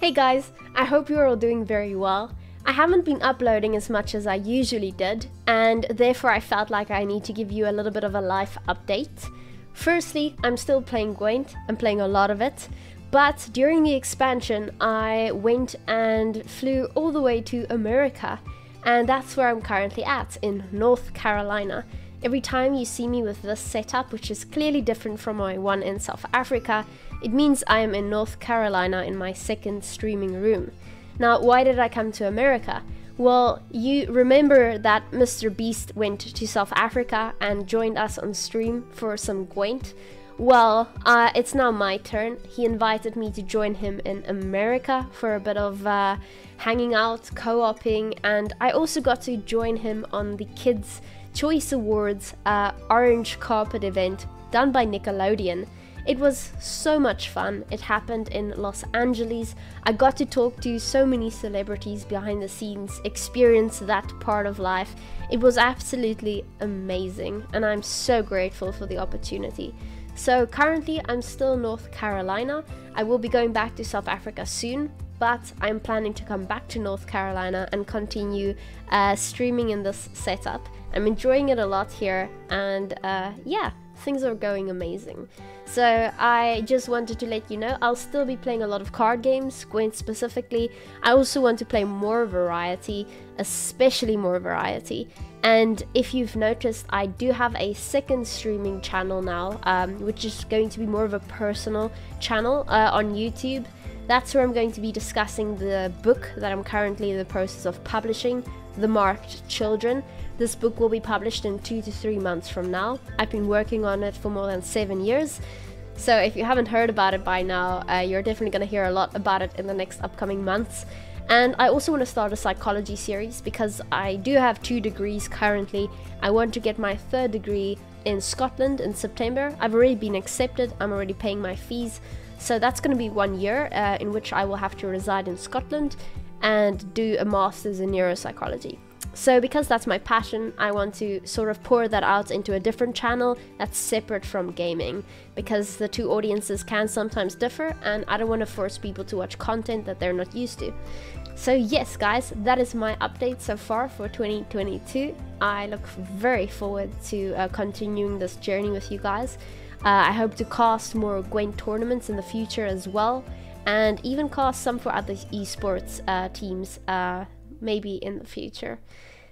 Hey guys, I hope you're all doing very well. I haven't been uploading as much as I usually did, and therefore I felt like I need to give you a little bit of a life update. Firstly, I'm still playing Gwent, I'm playing a lot of it, but during the expansion I went and flew all the way to America, and that's where I'm currently at, in North Carolina. Every time you see me with this setup, which is clearly different from my one in South Africa, it means I am in North Carolina in my second streaming room. Now, why did I come to America? Well, you remember that TheaBeasty went to South Africa and joined us on stream for some Gwent? Well, it's now my turn. He invited me to join him in America for a bit of hanging out, co-oping, and I also got to join him on the Kids' Choice Awards Orange Carpet event done by Nickelodeon. It was so much fun. It happened in Los Angeles. I got to talk to so many celebrities behind the scenes, experience that part of life. It was absolutely amazing, and I'm so grateful for the opportunity. So currently I'm still in North Carolina. I will be going back to South Africa soon, but I'm planning to come back to North Carolina and continue streaming in this setup. I'm enjoying it a lot here, and yeah, things are going amazing. So I just wanted to let you know I'll still be playing a lot of card games, Gwent specifically. I also want to play more variety, especially more variety. And if you've noticed, I do have a second streaming channel now, which is going to be more of a personal channel on YouTube. That's where I'm going to be discussing the book that I'm currently in the process of publishing, The Marked Children. This book will be published in 2 to 3 months from now. I've been working on it for more than 7 years. So if you haven't heard about it by now, you're definitely going to hear a lot about it in the next upcoming months. And I also want to start a psychology series because I do have 2 degrees currently. I want to get my 3rd degree in Scotland in September. I've already been accepted. I'm already paying my fees. So that's going to be 1 year in which I will have to reside in Scotland and do a master's in neuropsychology. So because that's my passion, I want to sort of pour that out into a different channel that's separate from gaming, because the 2 audiences can sometimes differ and I don't want to force people to watch content that they're not used to. So yes guys, that is my update so far for 2022. I look very forward to continuing this journey with you guys. I hope to cast more Gwent tournaments in the future as well, and even cast some for other esports teams maybe in the future.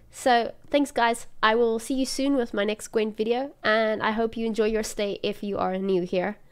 So thanks guys, I will see you soon with my next Gwent video, and I hope you enjoy your stay if you are new here.